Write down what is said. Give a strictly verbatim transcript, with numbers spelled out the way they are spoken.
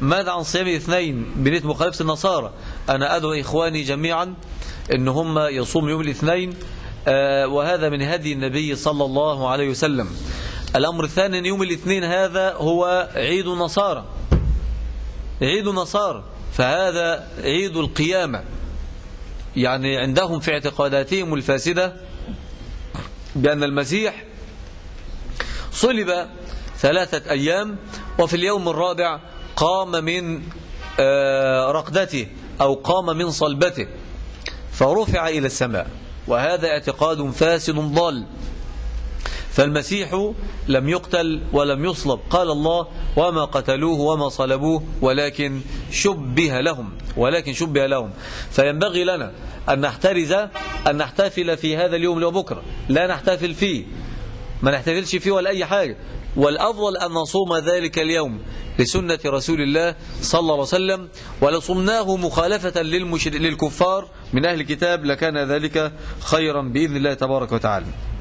ماذا عن صيام الاثنين بنية مخالفة النصارى؟ أنا أدعو إخواني جميعا إن هم يصوم يوم الاثنين، آه وهذا من هدي النبي صلى الله عليه وسلم. الأمر الثاني أن يوم الاثنين هذا هو عيد النصارى، عيد النصارى، فهذا عيد القيامة. يعني عندهم في اعتقاداتهم الفاسدة بأن المسيح صلب ثلاثة أيام وفي اليوم الرابع قام من رقدته أو قام من صلبته فرفع إلى السماء، وهذا اعتقاد فاسد ضال. فالمسيح لم يقتل ولم يصلب، قال الله وما قتلوه وما صلبوه ولكن شبه لهم ولكن شبه لهم فينبغي لنا أن نحترز أن نحتفل في هذا اليوم اللي هو بكرة، لا نحتفل فيه، ما نحتفلش فيه ولا أي حاجة، والأفضل أن نصوم ذلك اليوم لسنة رسول الله صلى الله عليه وسلم. ولصمناه مخالفة للكفار من أهل الكتاب لكان ذلك خيرا بإذن الله تبارك وتعالى.